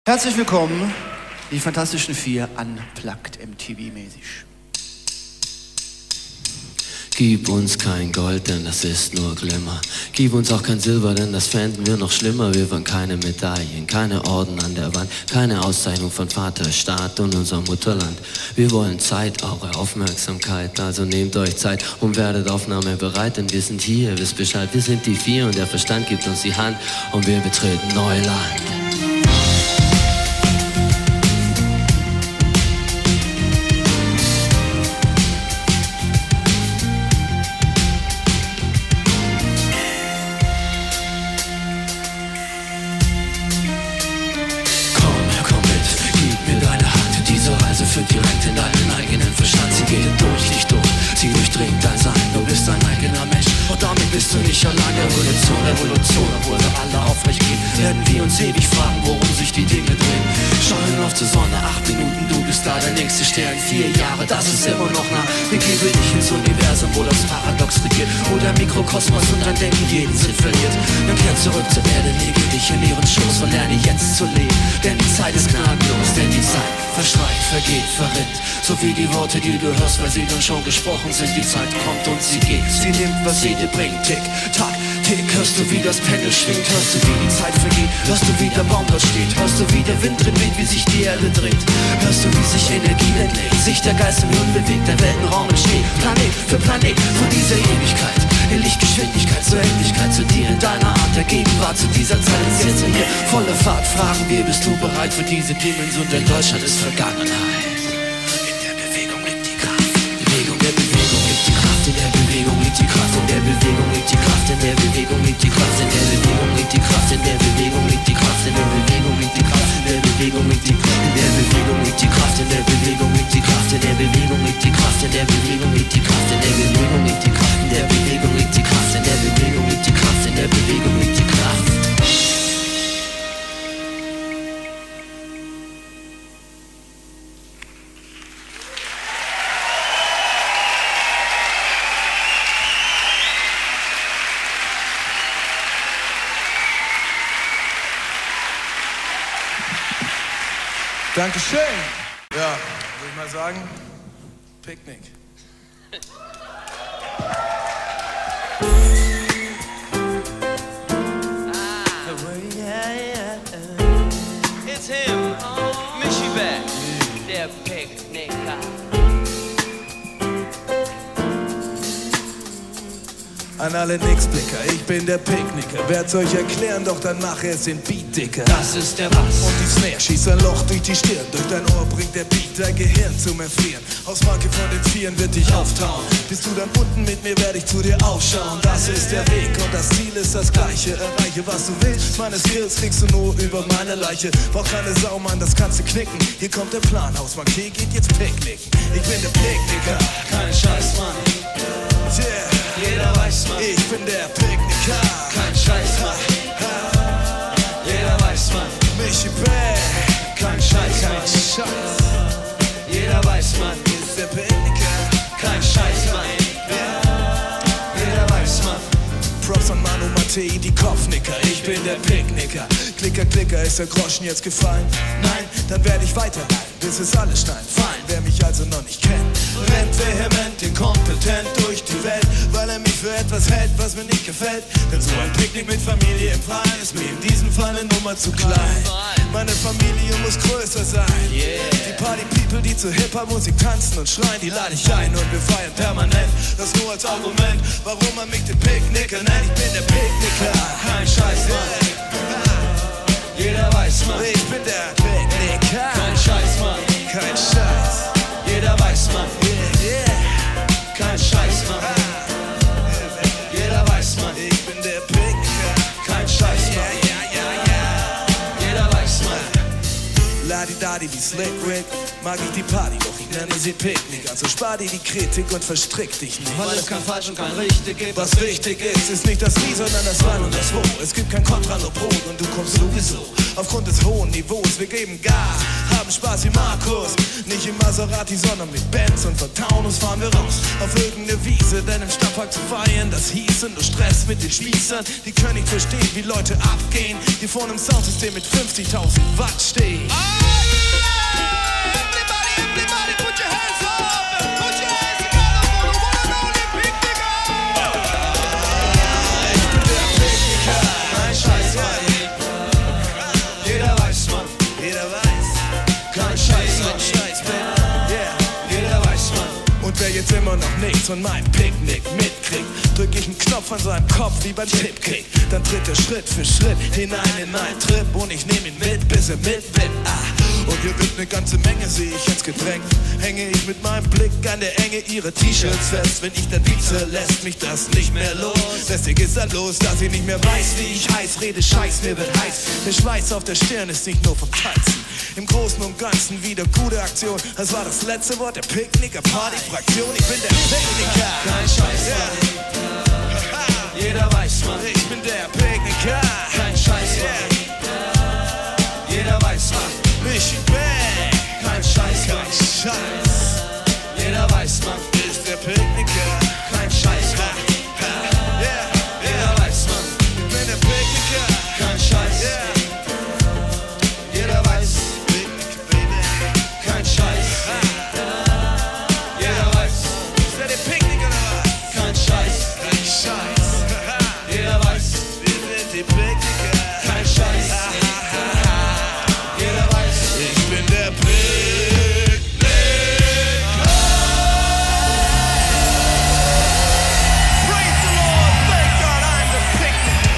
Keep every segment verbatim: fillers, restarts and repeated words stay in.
Herzlich willkommen, die Fantastischen Vier, unplugged M T V-mäßig. Gib uns kein Gold, denn das ist nur Glimmer. Gib uns auch kein Silber, denn das fänden wir noch schlimmer. Wir wollen keine Medaillen, keine Orden an der Wand, keine Auszeichnung von Vater, Staat und unser Mutterland. Wir wollen Zeit, eure Aufmerksamkeit, also nehmt euch Zeit und werdet aufnahmebereit, denn wir sind hier, wisst Bescheid, wir sind die Vier und der Verstand gibt uns die Hand und wir betreten Neuland. Direkt in deinen eigenen Verstand, sie geht durch dich durch, sie durchdringt dein Sein, du bist dein eigener Mensch und damit bist du nicht allein. Revolution, Revolution, obwohl wir alle aufrecht gehen, werden wir uns ewig fragen, worum sich die Dinge drehen. Schauen auf zur Sonne, acht Minuten, du bist da der nächste Stern, vier Jahre, das ist immer noch nah. Begebe dich ins Universum, wo das Paradox regiert, wo der Mikrokosmos und dein Denken jeden Sinn verliert. Dann kehr zurück zur Erde, lege dich in ihren Schoß und lerne jetzt zu leben, denn die Zeit ist gnadenlos, denn die Zeit verstreicht, vergeht, verrinnt, so wie die Worte, die du hörst, weil sie dann schon gesprochen sind. Die Zeit kommt und sie geht, sie nimmt, was sie dir bringt. Tick, tack, tick, hörst du, wie das Pendel schwingt, hörst du, wie die Zeit vergeht, hörst du, wie der Baum dort steht, hörst du, wie der Wind drin weht, wie sich die Erde dreht, hörst du, wie sich Energie entlegt, sich der Geist im Hirn bewegt, der Weltenraum entsteht, Planet für Planet, von dieser Ewigkeit in Lichtgeschwindigkeit zur Endlichkeit, zu dir in deiner Art der Gegenwart, zu dieser Zeit ist jetzt hier volle Fahrt. Fragen wir, bist du bereit für diese Dimension, denn Deutschland ist Vergangenheit. In der Bewegung liegt die Kraft, Bewegung der Bewegung liegt die Kraft, in der Bewegung liegt die Kraft, in der Bewegung liegt die Kraft, in der Bewegung liegt die Kraft, in der Bewegung liegt die Kraft, in der Bewegung liegt die Kraft, in der Bewegung liegt die Kraft, in der Bewegung liegt die Kraft, in der Bewegung liegt die Kraft, in der Bewegung liegt die Kraft, in der Bewegung liegt die Kraft, in der Bewegung liegt die Kraft, in der Bewegung liegt die Kraft, in der Bewegung liegt die Kraft, in der Bewegung liegt die Kraft, in der Bewegung liegt die Kraft. Dankeschön. Ja, würde ich mal sagen, Picknick. It's him, Michi Beck, der Picknicker. An alle Nixblicker, ich bin der Picknicker. Werd's euch erklären, doch dann mache es den Beat dicker. Das ist der Bass. Und die Snare schießt ein Loch durch die Stirn. Durch dein Ohr bringt der Beat dein Gehirn zum Erfrieren. Aus Marke von den Vieren wird dich auftauen. Bist du dann unten mit mir, werde ich zu dir aufschauen. Das ist der Weg und das Ziel ist das gleiche. Erreiche, was du willst, meine Skills kriegst du nur über meine Leiche. Brauch keine Sau, Mann, das kannst du knicken. Hier kommt der Plan, Hausmarquee geht jetzt picknicken. Ich bin der Picknicker, Kein Scheiß, Mann, yeah. jeder weiß, Mann. Ich bin der Picknicker, Kein Scheiß, Mann, jeder weiß, Mann. Michi Beck, Kein Scheiß, kein Mann, Scheiß. jeder weiß, Mann. Ist der Picknicker, Kein Scheiß, Mann, jeder weiß, Mann. Props an Manu Mattei, die Kopfnicker. Ich bin der Picknicker. Klicker, Klicker, ist der Groschen jetzt gefallen? Nein, dann werde ich weiterleiten, bis es alles schneit. Fein, wer mich also noch nicht kennt, rennt vehement, inkompetent durch die Welt, weil er mich für etwas hält, was mir nicht gefällt. Denn so ein Picknick mit Familie im Freien ist mir in diesem Fall eine Nummer zu klein. Meine Familie muss größer sein. Die Party-People, die zu Hip-Hop-Musik tanzen und schreien, die lade ich ein und wir feiern permanent. Das nur als Argument, warum man mich den Picknicker nennt. Ich bin der Picknicker, Kein Scheiß, Mann, jeder weiß, Mann. ich bin der Picknicker. Kein Scheiß, Mann, Kein Scheiß, jeder weiß, Mann. yeah, yeah. Kein Scheiß, Mann, jeder weiß, Mann. Ich bin der Picknicker. Kein Scheiß, Ja, Mann, ja, ja, ja. jeder weiß, Mann. Ladi-Dadi wie Slick Rick, mag ich die Party, doch ich nenne sie Picknick. Also spar dir die Kritik und verstrick dich nicht. Weil es kein Falsch und kein Richtig gibt. Was wichtig ist, ist nicht das Wie, sondern das Wann und das Wo. Es gibt kein Kontra, nur Brot und du kommst sowieso. Aufgrund des hohen Niveaus, wir geben Gas, haben Spaß wie Markus. Nicht im Maserati, sondern mit Benz und von Taunus fahren wir raus. Auf irgendeine Wiese, denn im Stadtpark zu feiern, das hieße nur Stress mit den Spießern. Die können nicht verstehen, wie Leute abgehen, die vor einem Soundsystem mit fünfzigtausend Watt stehen. Jungs und mein Picknick mitkriegt, drück ich einen Knopf an seinem Kopf wie beim Tippkick. Dann tritt er Schritt für Schritt hinein in einen Trip und ich nehm ihn mit, bis er mitwippt. Ah. Und hier wird ne ganze Menge, seh ich jetzt gedrängt. Hänge ich mit meinem Blick an der Enge ihre T-Shirts fest. Wenn ich dann wieze, lässt mich das nicht mehr los. Deswegen ist er los, dass ich nicht mehr weiß, wie ich heiß. Rede Scheiß, mir wird heiß. Der Schweiß auf der Stirn ist nicht nur vom Tanzen. Im Großen und Ganzen wieder gute Aktion. Das war das letzte Wort der Picknicker-Party-Fraktion. Ich bin der Picknicker. Kein Scheiß, Yeah. jeder weiß, Mann. Ich bin der Picknicker. Kein Scheiß, Yeah. jeder weiß, Mann. Mission Bang. Kein Scheiß, Kein Scheiß. jeder weiß, Mann. Ist der Picknicker. Kein Scheiß, Yeah. jeder weiß, Mann. Ich bin der Picknicker. Kein Scheiß, Yeah. jeder weiß. Picknick, baby. Kein Scheiß, jeder weiß. Ist der der Picknicker oder was? Kein Scheiß, Kein Scheiß. jeder weiß. Wir sind die Picknicker. Kein Scheiß, jeder weiß. Ich bin der Picknicker. Praise the Lord, thank God I'm the Picknicker.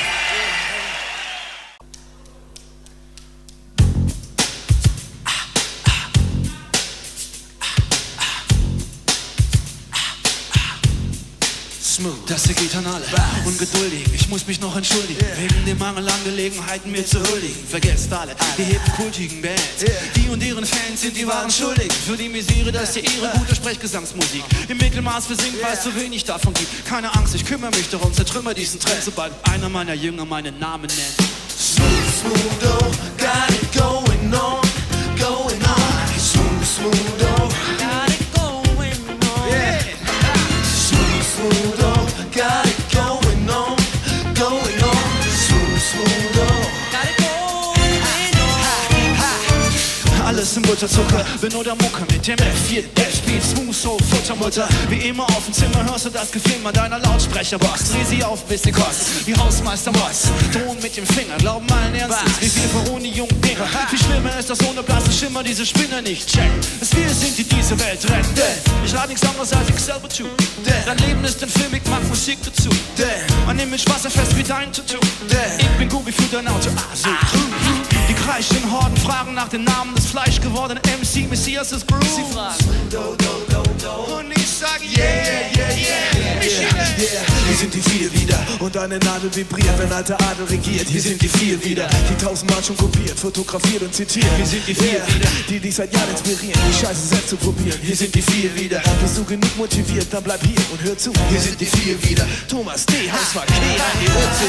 Smooth. Das hier geht an alle. Ungeduldig, ich muss mich noch entschuldigen. Yeah. Wegen dem Mangel an Gelegenheiten mir zu huldigen. Vergesst alle, die heben kultigen Bands. Yeah. Die und deren Fans sind die wahren Schuldigen. Für die Misere, dass ihr ihre gute Sprechgesangsmusik im Mittelmaß versinkt, weil es so wenig davon gibt. Keine Angst, ich kümmere mich darum, zertrümmer diesen Trend, sobald einer meiner Jünger meinen Namen nennt. Smooth, smooth, oh, got it going on, going on. Smooth, smooth, oh, got it going on. Yeah. Smooth, smooth, oh, got it going on, going on. Smooth, smooth, oh, got it going on. Alles im Butterzucker, bin nur der Mucke mit dem F vier F-Speed, Smooth Soul, Futtermutter. Wie immer auf dem Zimmer hörst du das Geflimmer deiner Lautsprecherbox. Dreh sie auf, bis sie kostet, wie Hausmeister Moss. Drohen mit dem Finger, glauben allen Ernstes, wie viel Veroni jungen Dinger. Viel schlimmer ist, dass ohne blasse Schimmer diese Spinner nicht checken. Es wir sind, die diese Welt retten. Denn ich lade nichts anderes als ich selber zu. Dein Leben ist ein Film, ich mach Musik dazu. Mein Image wasserfest wie dein Tattoo. Ich bin Gubi für dein Auto, also. Die kreischenden Horden fragen nach den Namen des fleischgewordenen M C Messias des Groove. Sie fragen, do, do, do, do. Und ich sag, yeah, yeah, yeah, yeah, Yeah, hier sind die vier wieder und eine Nadel vibriert, wenn alter Adel regiert. Hier sind die vier wieder, die tausendmal schon kopiert, fotografiert und zitiert. Hier sind die vier wieder, die dich seit Jahren inspirieren, die Scheiße selbst zu probieren. Hier sind die vier wieder, bist du genug motiviert, dann bleib hier und hör zu. Hier sind die vier wieder, Thomas D. Hausmark, K. an die Wurzel.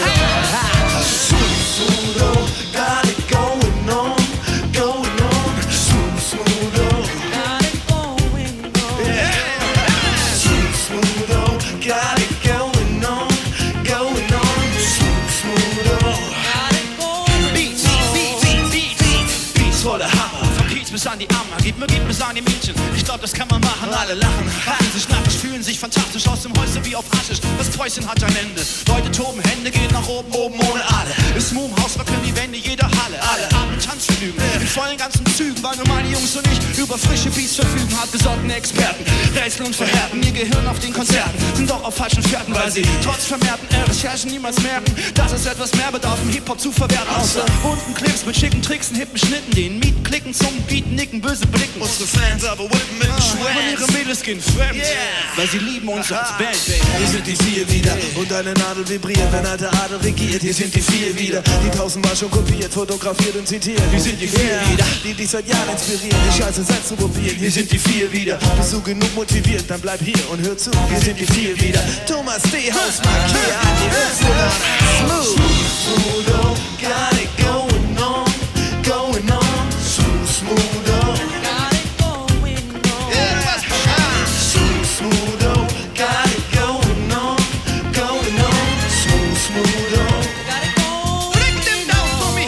Smooth, smooth, oh, got it going on, going on. Smooth, smooth, oh, got it going on. Yeah. Smooth, smooth, oh, got it going on, going on. Smooth, smooth, oh, got it going on. Beats, Beats, Beats, Beats, Beats voll der Hammer. Vom Kiez bis an die Ammer, gib mir, gib mir an die Mädchen. Ich glaub, das kann man machen, alle lachen. Hacken sich narrisch, fühlen sich fantastisch aus dem Häuschen wie auf Aschisch. Das Päuschen hat ein Ende. Leute toben, Hände gehen nach oben, oben ohne alle. Ist Moom, Haus wackeln die Wände jeder Halle. Alle Abend Tanzvergnügen, in vollen ganzen Zügen. Weil nur meine Jungs und ich über frische Beats verfügen. Hartgesottene Experten, rätseln und verhärten ihr Gehirn auf den Konzerten. Sind doch auf falschen Fährten, weil sie trotz vermehrten Recherchen niemals merken, dass es etwas mehr bedarf, im Hip-Hop zu verwerten. Außer bunten Clips mit schicken Tricks und hippen Schnitten, den Mieten klicken zum Beat, nicken, böse blicken. Unsere Fans aber whippen mit dem Und ihre Mädels gehen fremd, weil sie lieben uns als Band, baby. Hier sind die vier wieder und eine Nadel vibriert, wenn alter Adel regiert. Hier sind die vier wieder, die tausendmal schon kopiert, fotografiert und zitiert. Hier sind die vier wieder, die dich seit Jahren inspirieren, die Scheiße selbst zu probieren. Hier sind die vier wieder, bist du genug motiviert, dann bleib hier und hör zu. Hier sind die vier wieder, Thomas D. Hausmark, hier an die Wurzel. Smooth, smooth, oh, got it going on, going on. Smooth, smooth, oh, got it going on. Yeah. Smooth, smooth, oh, got it going on, going on. Smooth, smooth, oh, got it going on. Break them down for me.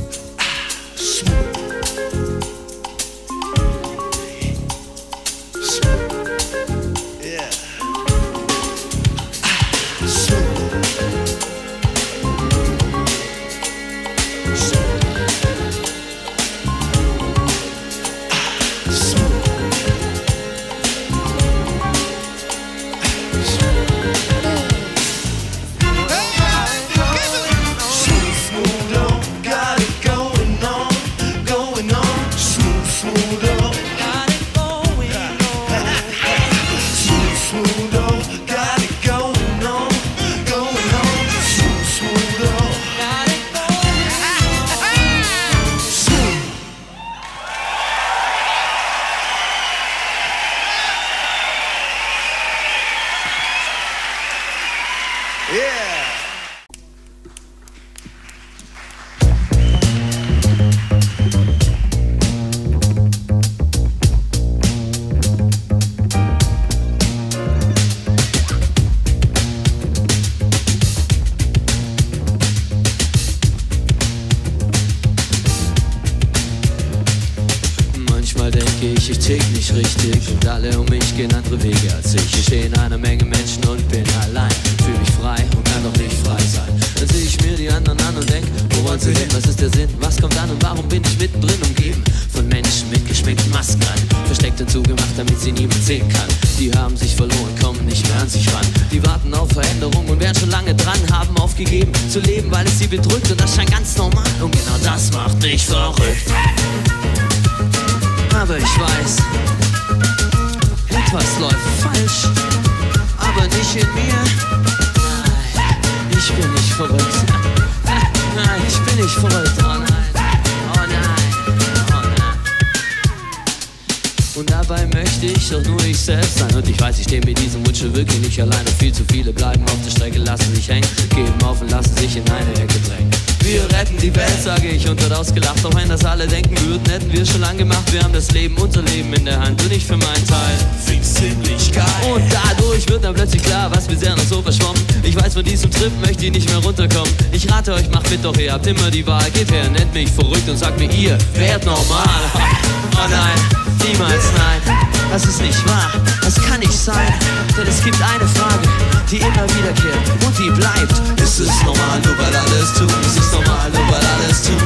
Smooth. Yeah! Manchmal denke ich, ich tick nicht richtig und alle um mich gehen andere Wege als ich. Ich stehe in einer Menge Menschen und bin allein, fühl mich frei und kann doch nicht frei sein. Dann sehe ich mir die anderen an und denk, wo wollen sie hin, was ist der Sinn, was kommt an und warum bin ich mittendrin umgeben von Menschen mit geschminkten Masken an, versteckt und zugemacht, damit sie niemand sehen kann. Die haben sich verloren, kommen nicht mehr an sich ran, die warten auf Veränderung und wären schon lange dran, haben aufgegeben zu leben, weil es sie bedrückt und das scheint ganz normal und genau das macht mich verrückt. Aber ich weiß, etwas läuft falsch, aber nicht in mir. Nein, ich bin nicht verrückt. Nein, ich bin nicht verrückt. Oh nein, oh nein, oh nein. Und dabei möchte ich doch nur ich selbst sein. Und ich weiß, ich stehe mit diesem Wunsch wirklich nicht allein. Und viel zu viele bleiben auf der Strecke, lassen sich hängen, geben auf und lassen sich in eine Ecke drängen. Wir retten die Welt, sage ich und wird ausgelacht. Auch wenn das alle denken würden, hätten wir schon lang gemacht. Wir haben das Leben, unser Leben in der Hand und ich für meinen Teil find's ziemlich geil. Und dadurch wird dann plötzlich klar, was bisher noch so verschwommen. Ich weiß, von diesem Trip möchte ich nicht mehr runterkommen. Ich rate euch, macht mit, doch ihr habt immer die Wahl. Geht her, nennt mich verrückt und sagt mir, ihr werdet normal. Oh nein, niemals nein, das ist nicht wahr, das kann nicht sein. Denn es gibt eine Frage, die immer wiederkehrt und die bleibt. Ist es normal, nur weil alles tun? Ist es normal, nur weil alles tun?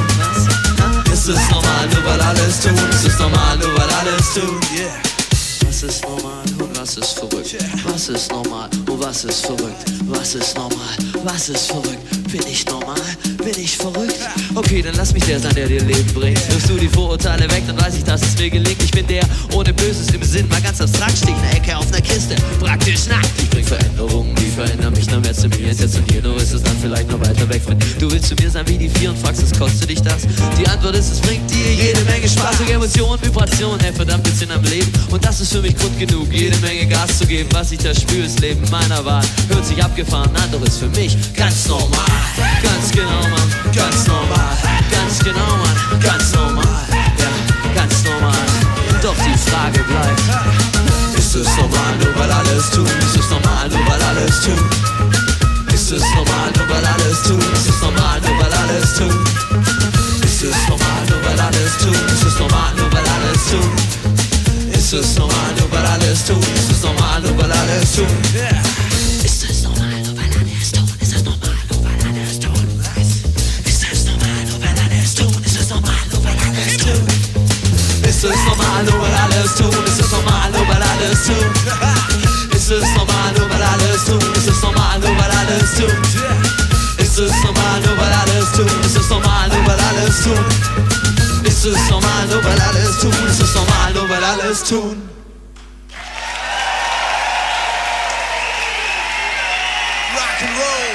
Was? Ist es normal, nur weil alles tun? Ist es normal, nur weil alles tun? Yeah. Was ist normal und was ist verrückt? Was ist normal und was ist verrückt? Was ist normal? Was ist verrückt? Bin ich normal? Bin ich verrückt? Okay, dann lass mich der sein, der dir Leben bringt. Wirfst du die Vorurteile weg, dann weiß ich, dass es mir gelingt. Ich bin der ohne Böses im Sinn, mal ganz abstrakt, steht in der Ecke auf einer Kiste, praktisch nackt. Ich bring Veränderungen, die verändern mich, dann wärst du mir jetzt und hier, nur ist es dann vielleicht noch weiter weg von dir. Du willst zu mir sein wie die vier und fragst, was kostet dich das? Die Antwort ist, es bringt dir jede Menge Spaß und Emotionen, Vibrationen, hey, verdammt, wir sind am Leben. Und das ist für mich Grund genug, jede Menge Gas zu geben. Was ich da spüre, ist Leben meiner Wahl. Hört sich abgefahren an, doch ist für mich ganz normal. Ganz genau, Mann, ganz normal. Ganz genau, Mann, ganz normal. Ja, ganz normal. Doch die Frage bleibt, ist es normal, nur weil alles tun? Ist es normal, nur weil alles tun? Ist es normal, nur weil alles tun? Ist es normal, nur weil alles tun? Ist es normal, nur weil alles tun? Ist es normal, nur weil alles tun? Ist es normal, nur weil alles tun? Ist es normal, nur weil alles tun? Yeah. Ist es normal, nur weil alles tun? Ist es normal, nur weil alles tun? Ist es normal, nur weil alles tun? Ist es normal, nur weil alles tun? Ist es normal, nur weil alles tun? Ist es normal, nur weil alles tun? Ist es normal, nur weil alles tun? Ist es normal, nur weil alles tun? Ist es normal, nur weil alles tun? Ist es normal, nur weil alles tun? Ist es normal, nur weil alles tun? Ist es normal, nur weil alles tun? Rock and roll.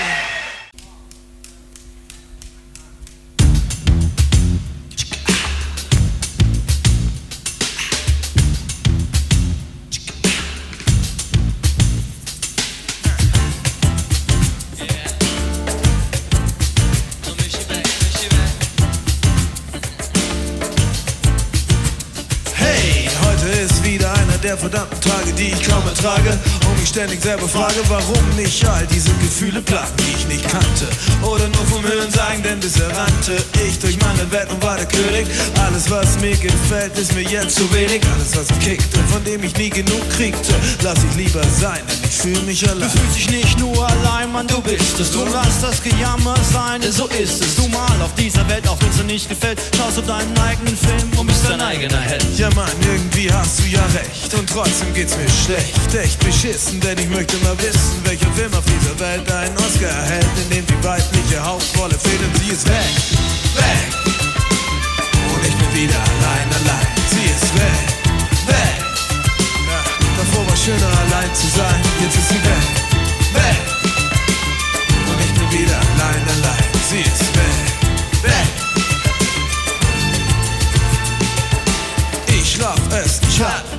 Hey, heute ist wieder einer der verdammten Tage, die ich kaum ertrage und mich ständig selber frage, warum mich all diese Gefühle plagen, die ich nicht kannte oder nur vom Hören sagen, denn bisher rannte ich durch meine Welt und war der König. Alles, was mir gefällt, ist mir jetzt zu wenig. Alles, was kickt und von dem ich nie genug kriegte, lass ich lieber sein, denn ich fühle mich allein. Du fühlst dich nicht nur allein, Mann, du bist es. Drum lass das Gejammer sein, denn so ist es. Du mal auf dieser Welt, auch wenn's dir nicht gefällt, schaust auf deinen eigenen Film und bist dein eigener Held. Ja Mann, irgendwie hast du ja recht und trotzdem geht's mir schlecht, echt beschissen, denn ich möchte mal wissen, welcher Film auf dieser Welt einen Oscar erhält, in dem die weibliche Hauptrolle fehlt und sie ist weg, weg. Und ich bin wieder allein, allein, sie ist weg, weg. Ja, davor war schöner allein zu sein, jetzt ist sie weg, weg. Und ich bin wieder allein, allein, sie ist weg, weg. Ich schlaf es nicht ab,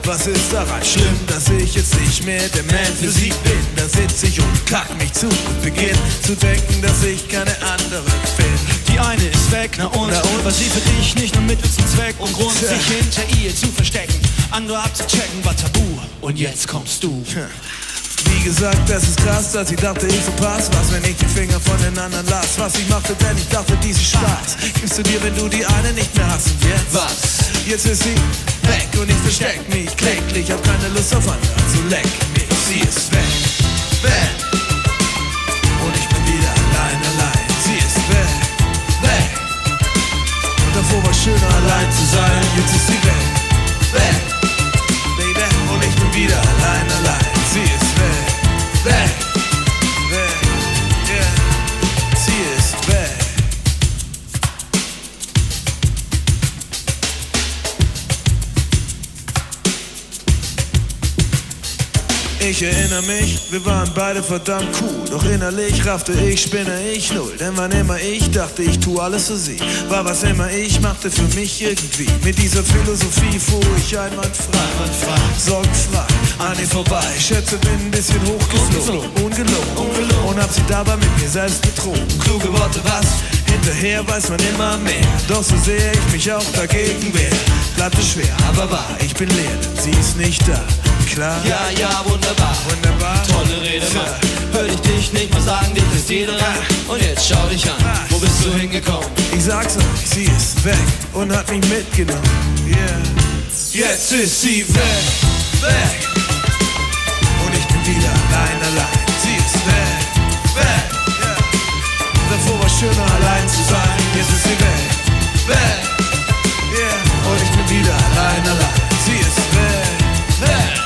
Was ist daran schlimm, dass ich jetzt nicht mehr der Man für sie bin? Da sitz ich und kack mich zu und beginn zu denken, dass ich keine andere finde. Die eine ist weg, na und? Na und? War sie für dich nicht nur Mittel zum Zweck und Grund, Tja. sich hinter ihr zu verstecken, andere abzuchecken, war tabu. Und jetzt kommst du. Wie gesagt, das ist krass, dass ich dachte, ich verpasse was, wenn ich die Finger von den anderen lass. Was ich machte, denn ich dachte, diesen Spaß gibst du dir, wenn du die eine nicht mehr hast. Und jetzt? Was? Jetzt ist sie weg und ich versteck mich kläglich. Hab keine Lust auf andere, also leck mich. Sie ist weg, weg. Und ich bin wieder allein, allein. Sie ist weg, weg. Und davor war schöner allein zu sein. Jetzt ist sie weg, weg. Baby, und ich bin wieder allein, allein. Sie ist weg, weg, weg, yeah. Sie ist weg. Ich erinnere mich, wir waren beide verdammt cool. Doch innerlich raffte ich, spinne ich null. Denn wann immer ich dachte, ich tu alles für sie, war was immer ich machte für mich irgendwie. Mit dieser Philosophie fuhr ich einwandfrei, sorgenfrei an ihr vorbei. Schätze, bin ein bisschen hochgeflogen, ungelogen, ungelogen. Und hab sie dabei mit mir selbst betrogen. Kluge Worte, was? Hinterher weiß man immer mehr. Doch so sehr ich mich auch dagegen wehr, bleibt es schwer, aber wahr, ich bin leer, denn sie ist nicht da. Klar? Ja, ja, wunderbar. Wunderbar. Tolle Rede, Mann. Hör ich dich nicht mal sagen, dich ist jeder ran. Und jetzt schau dich an, wo bist du hingekommen? Ich sag's euch, sie ist weg und hat mich mitgenommen. Yeah. Jetzt ist sie weg, weg. Und ich bin wieder allein, allein. Sie ist weg, weg. Yeah. Davor war schöner allein zu sein. Jetzt ist sie weg, weg. Yeah. Und ich bin wieder allein, allein. Sie ist weg, weg.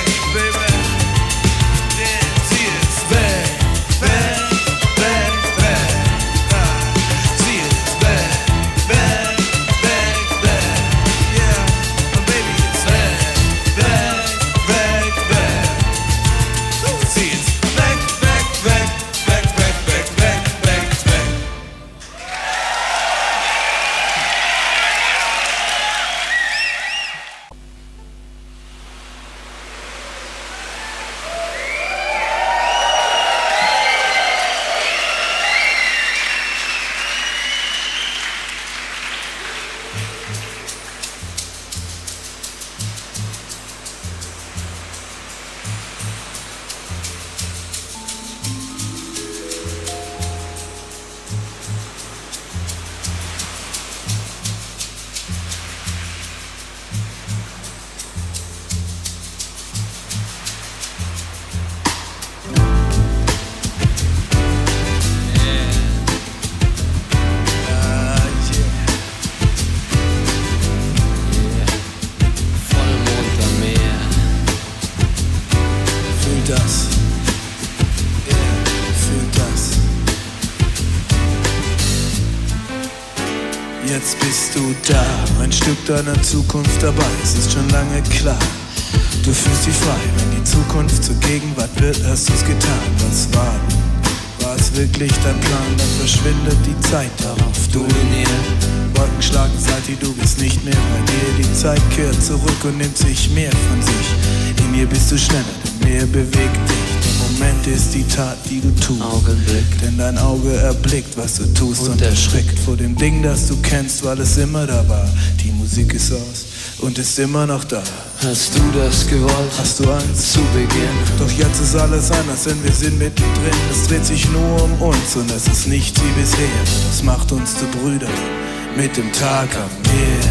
Jetzt bist du da, ein Stück deiner Zukunft dabei, es ist schon lange klar. Du fühlst dich frei, wenn die Zukunft zur Gegenwart wird, hast du's getan. Was war? War es wirklich dein Plan? Dann verschwindet die Zeit darauf, du in ihr. Wolken schlagen seit dir, du bist nicht mehr bei dir. Die Zeit kehrt zurück und nimmt sich mehr von sich. In ihr bist du schneller, denn mehr bewegt dich. Moment ist die Tat, die du tust. Augenblick. Denn dein Auge erblickt, was du tust und, und erschrickt vor dem Ding, das du kennst, weil es immer da war. Die Musik ist aus und ist immer noch da. Hast du das gewollt? Hast du Angst zu Beginn? Doch jetzt ist alles anders, denn wir sind mittendrin. Es dreht sich nur um uns und es ist nicht wie bisher. Das macht uns zu Brüdern mit dem Tag am Meer.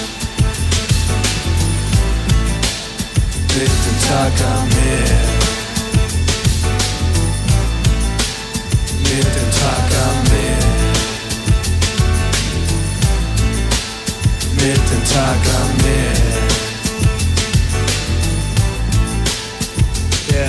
Mit dem Tag am Meer. Mit dem Tag am Meer. Mit dem Tag am Meer. Yeah.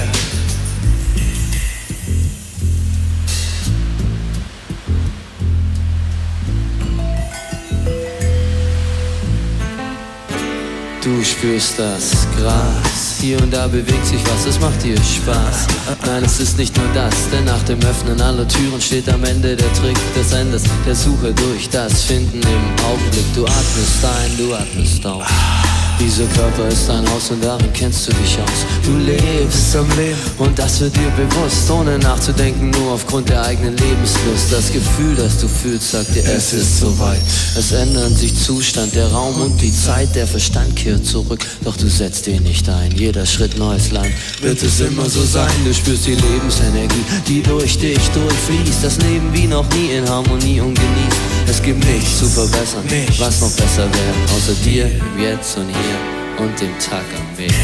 Du spürst das Gras, hier und da bewegt sich was, es macht dir Spaß. Nein, es ist nicht nur das, denn nach dem Öffnen aller Türen steht am Ende der Trick des Endes, der Suche durch das Finden im Augenblick. Du atmest ein, du atmest auf. Dieser Körper ist ein Haus und darin kennst du dich aus. Du lebst am Leben und das wird dir bewusst, ohne nachzudenken, nur aufgrund der eigenen Lebenslust. Das Gefühl, das du fühlst, sagt dir, es ist soweit. Es ändern sich Zustand, der Raum und die Zeit. Der Verstand kehrt zurück, doch du setzt ihn nicht ein. Jeder Schritt neues Land, wird es immer so sein. Du spürst die Lebensenergie, die durch dich durchfließt. Das Leben wie noch nie in Harmonie und genießt. Es gibt nichts zu verbessern, nichts, was noch besser wäre, außer dir, im Jetzt und hier und dem Tag am Meer.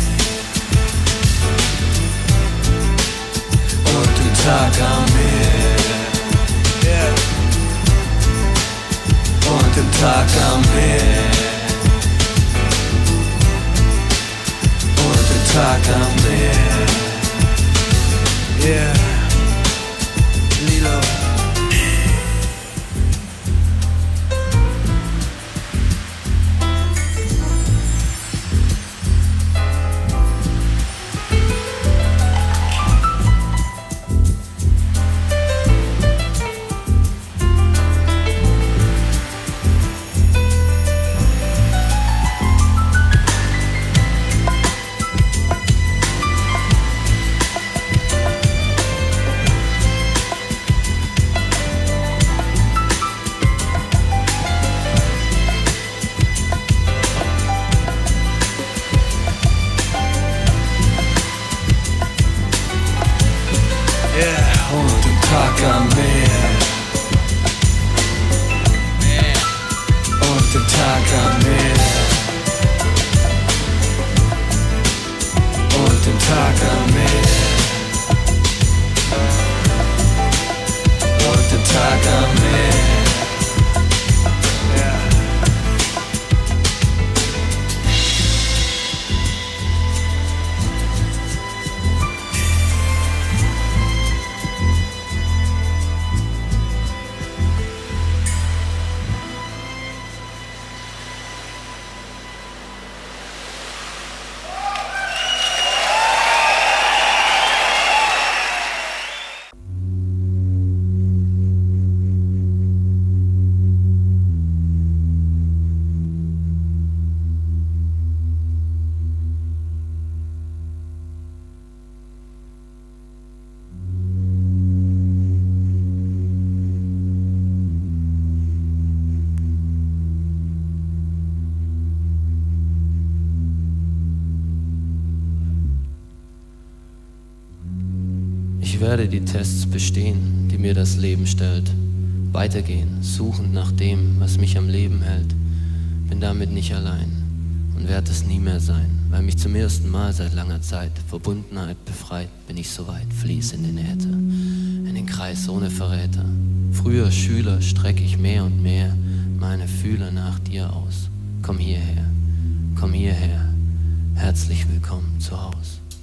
Und dem Tag am Meer. Yeah. Und dem Tag am Meer. Und dem Tag am Meer. Yeah. Lilo. Und dem Tag am Meer. Und dem Tag am Meer. Und dem Tag am Meer. Und dem Tag am Meer. Ich werde die Tests bestehen, die mir das Leben stellt. Weitergehen, suchend nach dem, was mich am Leben hält. Bin damit nicht allein und werde es nie mehr sein, weil mich zum ersten Mal seit langer Zeit Verbundenheit befreit. Bin ich soweit, fließ in den Äther, in den Kreis ohne Verräter. Früher Schüler strecke ich mehr und mehr meine Fühler nach dir aus. Komm hierher, komm hierher, herzlich willkommen zu Haus.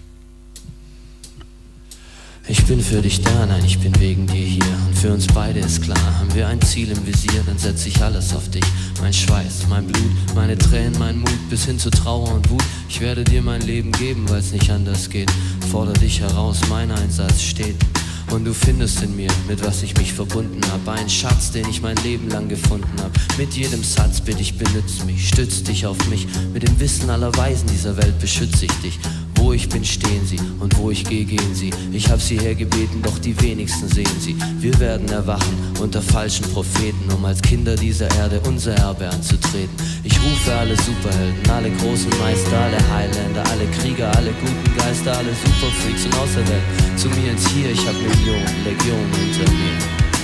Ich bin für dich da, nein, ich bin wegen dir hier. Und für uns beide ist klar, haben wir ein Ziel im Visier, dann setz ich alles auf dich. Mein Schweiß, mein Blut, meine Tränen, mein Mut, bis hin zu Trauer und Wut. Ich werde dir mein Leben geben, weil's nicht anders geht. Fordere dich heraus, mein Einsatz steht. Und du findest in mir, mit was ich mich verbunden hab, einen Schatz, den ich mein Leben lang gefunden hab. Mit jedem Satz bitte ich, benütz mich, stütz dich auf mich. Mit dem Wissen aller Weisen dieser Welt beschütze ich dich. Wo ich bin, stehen sie, und wo ich gehe, gehen sie. Ich hab sie hergebeten, doch die wenigsten sehen sie. Wir werden erwachen unter falschen Propheten, um als Kinder dieser Erde unser Erbe anzutreten. Ich rufe alle Superhelden, alle großen Meister, alle Highlander, alle Krieger, alle guten Geister, alle Superfreaks und Außerwelt zu mir ins Hier. Ich hab Millionen, Legionen hinter mir.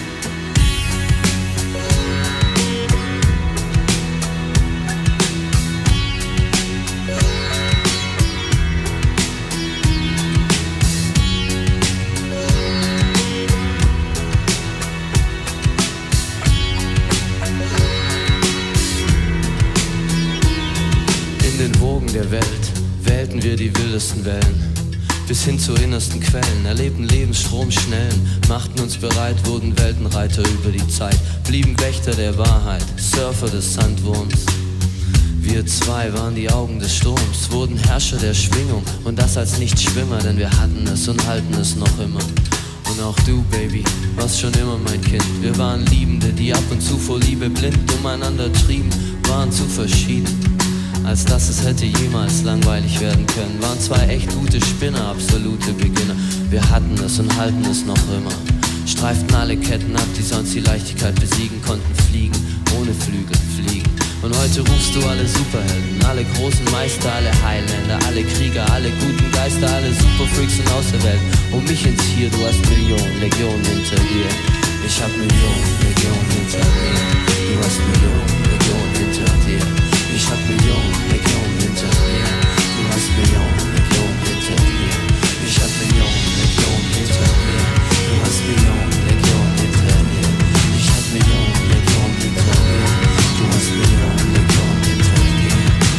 In den Wogen der Welt wählten wir die wildesten Wellen. Bis hin zu innersten Quellen, erlebten Lebensstromschnellen, machten uns bereit, wurden Weltenreiter über die Zeit, blieben Wächter der Wahrheit, Surfer des Sandwurms. Wir zwei waren die Augen des Sturms, wurden Herrscher der Schwingung und das als Nichtschwimmer, denn wir hatten es und halten es noch immer. Und auch du, Baby, warst schon immer mein Kind. Wir waren Liebende, die ab und zu vor Liebe blind umeinander trieben, waren zu verschieden. als dass es hätte jemals langweilig werden können. Waren zwei echt gute Spinner, absolute Beginner. Wir hatten es und halten es noch immer. Streiften alle Ketten ab, die sonst die Leichtigkeit besiegen, konnten fliegen, ohne Flügel fliegen. Und heute rufst du alle Superhelden, alle großen Meister, alle Highlander, alle Krieger, alle guten Geister, alle Superfreaks und Auserwählten. Um mich ins Hier, du hast Millionen, Legionen hinter dir. Ich hab Millionen, Legionen hinter mir. Du hast Millionen, Legionen hinter dir. Ich hab Millionen, Legionen hinter mir. Du hast Millionen, Legionen hinter dir. Ich hab Millionen, Legionen hinter mir. Du hast Millionen, Legionen hinter mir. Ich hab Millionen, Legionen hinter mir. Du hast Millionen, Legionen hinter dir.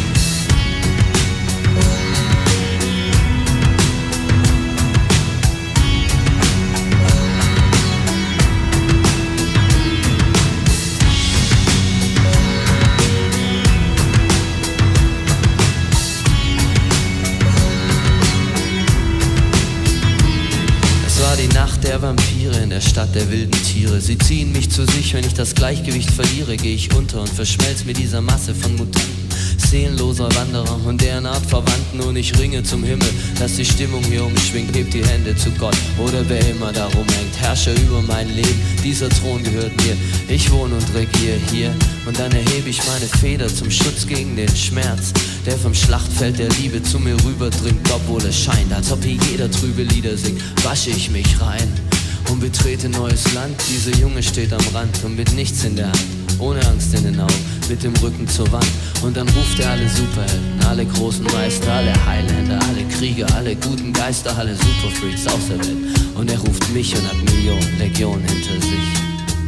Die Nacht der Vampire in der Stadt der wilden Tiere. Sie ziehen mich zu sich, wenn ich das Gleichgewicht verliere, gehe ich unter und verschmelz mit dieser Masse von Mutanten, seelenloser Wanderer und deren Art Verwandten. Und ich ringe zum Himmel, dass die Stimmung hier umschwingt. Hebt die Hände zu Gott oder wer immer darum hängt. Herrscher über mein Leben, dieser Thron gehört mir. Ich wohne und regiere hier und dann erhebe ich meine Feder zum Schutz gegen den Schmerz, der vom Schlachtfeld der Liebe zu mir rüberdringt. Obwohl es scheint, als ob hier jeder trübe Lieder singt, wasche ich mich rein und betrete neues Land. Dieser Junge steht am Rand und mit nichts in der Hand, ohne Angst in den Augen, mit dem Rücken zur Wand. Und dann ruft er alle Superhelden, alle großen Meister, alle Highlander, alle Krieger, alle guten Geister, alle Superfreaks aus der Welt. Und er ruft mich und hat Millionen, Legionen hinter sich.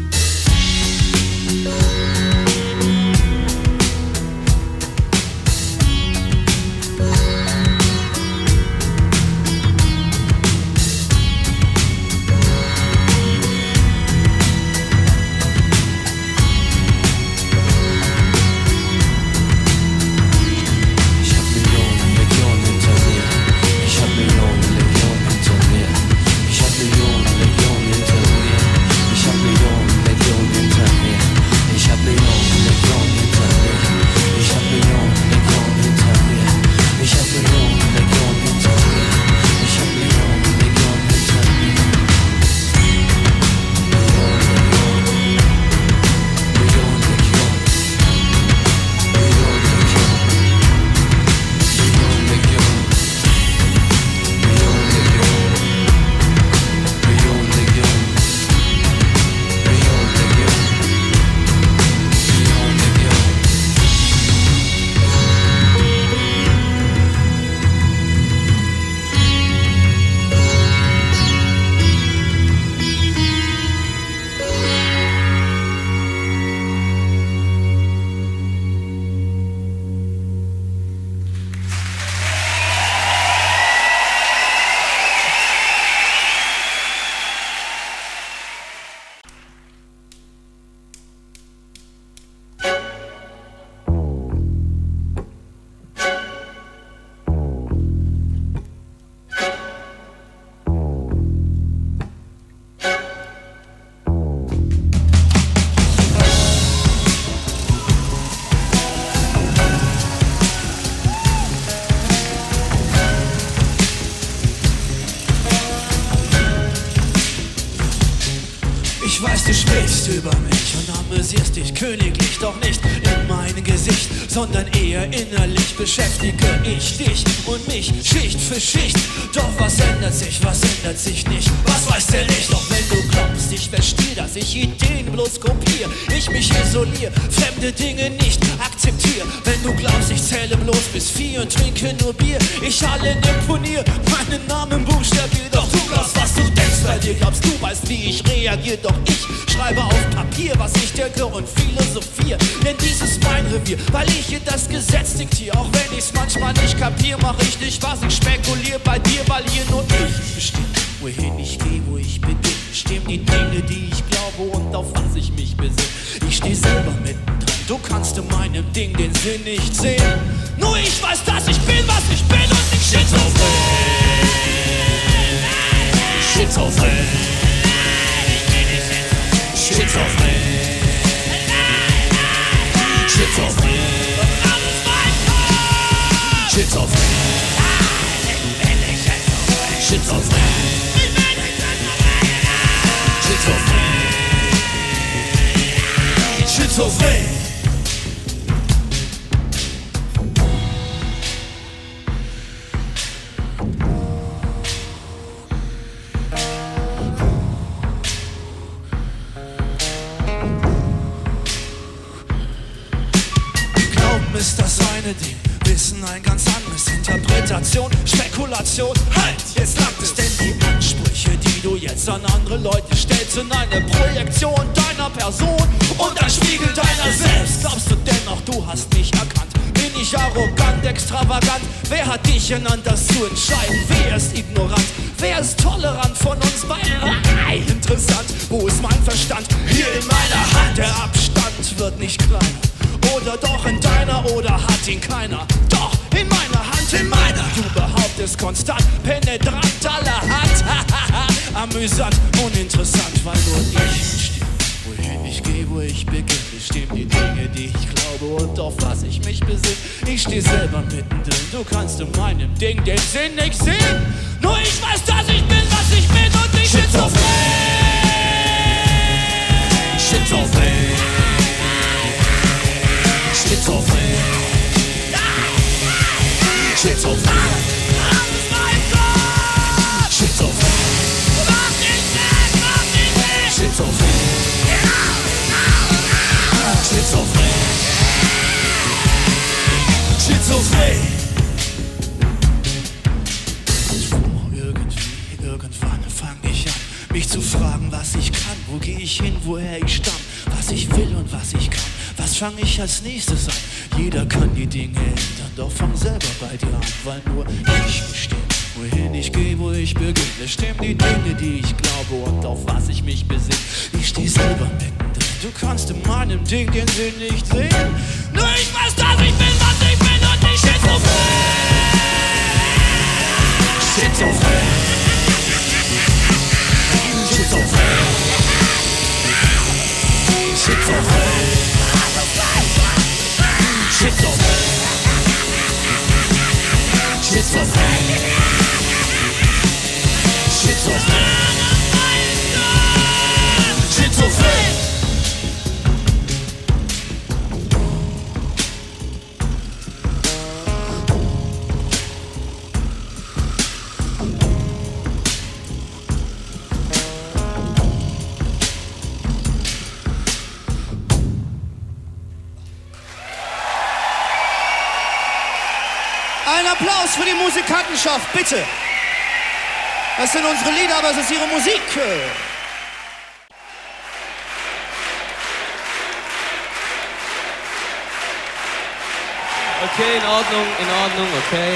Ich weiß, du sprichst über mich und amüsierst dich königlich, doch nicht in meinem Gesicht, sondern eher innerlich beschäftige ich dich und mich Schicht für Schicht. Doch was ändert sich, was ändert sich nicht, was weiß der nicht? Doch wenn du glaubst, ich verstehe, dass ich Ideen bloß kopiere, ich mich isoliere, fremde Dinge nicht akzeptiere. Wenn du glaubst, ich zähle bloß bis vier und trinke nur Bier, ich allen imponiere, meinen Namen buchstabiere. Doch du glaubst, was du denkst, bei dir glaubst du weißt, wie ich reagiere. Doch ich schreibe auf Papier, was ich denke und philosophiere. Denn dies ist mein Revier, weil ich hier das Gesetz diktiere. Auch wenn ich's manchmal nicht kapier, mach ich nicht was, ich spekuliere bei dir, weil hier nur ich bestimme. Wohin ich gehe, wo ich beginne, stimmen die Dinge, die ich glaube und auf was ich mich besinne. Ich steh selber mittendrin, du kannst in meinem Ding den Sinn nicht sehen. Nur ich weiß, dass ich bin, was ich bin und nicht schizophren. Schizophren. Schizophren. Schizophren. Schizophren. Schizophren. Schizophren. Schizophren. Ist das eine Ding, Wissen ein ganz anderes, Interpretation, Spekulation, halt, jetzt langt es, denn die Ansprüche, die du jetzt an andere Leute stellst, sind eine Projektion deiner Person und ein Spiegel deiner selbst. Glaubst du dennoch, du hast mich erkannt? Bin ich arrogant, extravagant? Wer hat dich genannt, das zu entscheiden? Wer ist ignorant? Wer ist tolerant von uns beiden? Ah, interessant, wo ist mein Verstand? Hier in meiner Hand, der Abstand wird nicht kleiner. Oder doch in deiner, oder hat ihn keiner? Doch, in meiner Hand, in meiner. Du behauptest konstant, penetrant allerhand. Amüsant, uninteressant, weil nur ich stehe. Wohin ich gehe, wo ich beginne, stehen die Dinge, die ich glaube und auf was ich mich besinne. Ich stehe selber mittendrin, du kannst in meinem Ding den Sinn nicht sehen. Nur ich weiß, dass ich bin, was ich bin und nicht Schizophren. Schizophren. Schizophren. Schizophren. Schizophren. Schizophren. Schizophren. Schizophren. Irgendwie, irgendwann fang ich an, mich zu fragen, was ich kann, wo gehe ich hin, woher ich stamm, was ich will und was ich kann. Was fange ich als nächstes an? Jeder kann die Dinge ändern, doch fang selber bei dir an, weil nur ich bestimme, wohin ich gehe, wo ich beginne. Stimmen die Dinge, die ich glaube und auf was ich mich besinne. Ich stehe selber mittendrin, du kannst in meinem Ding den Sinn nicht sehen. Nur ich weiß, dass ich bin, was ich bin und nicht Schizophren. Schizophren. Schizophren. Schizophren. Schizophren. Schizophren. Schizophren. Schizophren. Ein Applaus für die Musikantenschaft, bitte. Das sind unsere Lieder, aber es ist ihre Musik. Okay, in Ordnung, in Ordnung, okay.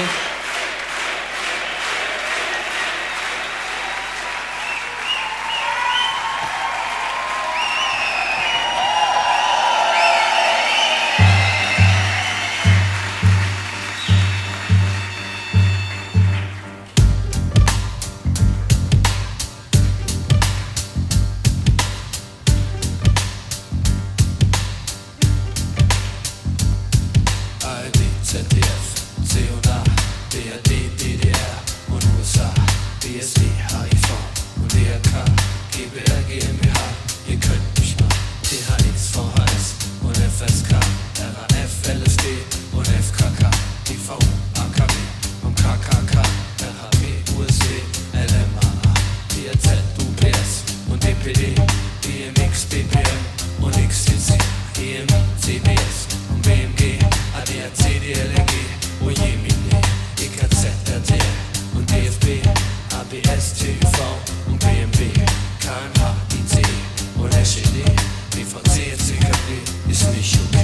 Z D F, C und A, D R D, D D R und U S A, B S D, H I V und D R K, G B R, G M B H, ihr könnt mich mal, T H X, V H S und F S K, R A F, L S D und F K K, T V U, A K B und K K K, R H P, U S D, L M A A, D R Z, U P S und D P D, D M X, B P M und X T C, E M I, C B S und B M G, A D A C, D L G, O J M I N E, E K Z, R T L und D F B, A B S, T U V und B M W, K M H, I C E und S E D, B V C, C K D, ist nicht okay.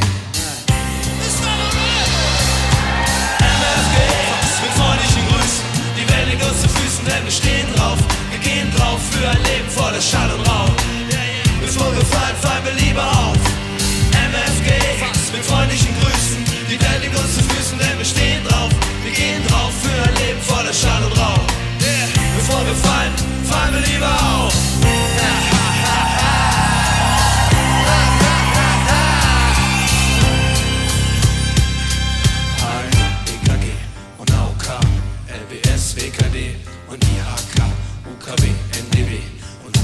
M F G mit freundlichen Grüßen, die Welt liegt uns zu Füßen, denn wir stehen drauf, wir gehen drauf für ein Leben voller Schall und Rauch. Bevor wir fallen, fallen wir lieber auf. M F G mit freundlichen Grüßen, die Welt liegt uns zu Füßen, denn wir stehen drauf, wir gehen drauf für ein Leben voller Schall und Rauch. Bevor wir fallen, fallen wir lieber auf. E K G und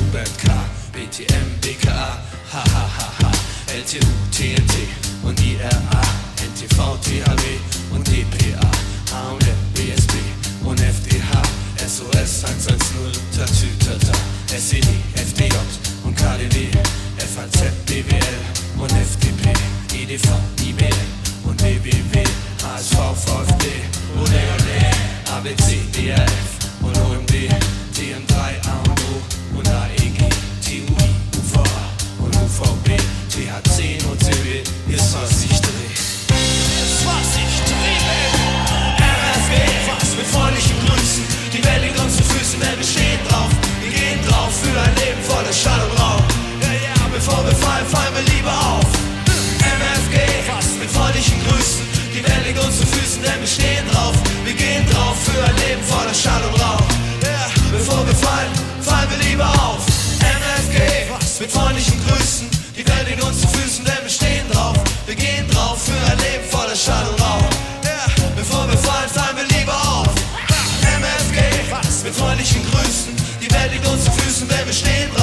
Band K, B T M, B K A, ha ha ha ha, L T U, T N T und I R A, N T V, T H W und D P A, A und F, B S B und F D H, S O S eins eins null, Tatü, Tata, S E D, F D J und K D W, F A Z, B W L und F D P, I D V, I B M und B B W, H S V, VfB, Ole Ole, A B C, D R F und O M D, T M drei, A und O und A E G, T U I, U V A und U V B, T H zehn und C B, ist was ich dreh. Ist was ich dreh, R F G, was mit freundlichen Grüßen, die Welt liegt uns zu Füßen, denn wir stehen drauf, wir gehen drauf für ein Leben voller Schall und Rauch. Ja, ja, bevor wir fallen, fallen wir lieber auf. M F G, was mit freundlichen Grüßen, die Welt liegt uns zu Füßen, denn wir stehen drauf, wir gehen drauf für ein Leben voller Schall und Rauch. Ja, bevor wir fallen, fallen wir lieber auf. M F G, was mit freundlichen Grüßen, die Welt liegt uns zu Füßen, denn wir stehen drauf, wir gehen drauf für ein Leben voller Schall und Rauch. Ja, bevor wir fallen, fallen wir lieber auf. M F G, was mit freundlichen Grüßen, die Welt liegt uns zu Füßen, denn wir stehen drauf.